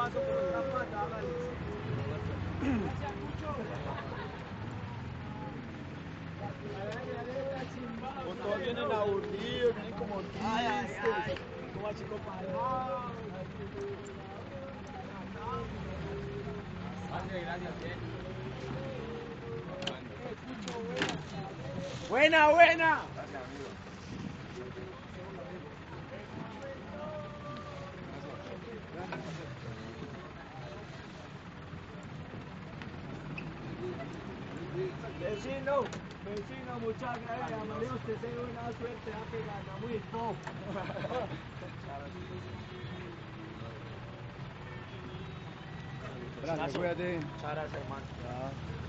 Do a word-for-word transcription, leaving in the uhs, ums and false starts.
vaso por otra pata, hágale. Pues todos vienen aburridos, vienen como tristes. Ay, ay, ay. Como a chico palado. Gracias, gracias, bien. Buena, buena. Gracias, amigo. Vecino, vecino, muchas gracias. María, usted se dio una suerte, a que ganamos el pop. Gracias, cuídate. Muchas gracias, hermano.